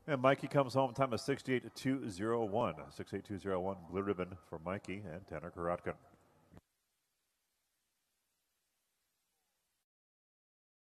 And Mikey comes home time of 68.201. 68.201 blue ribbon for Mikey and Tanner Korotkin.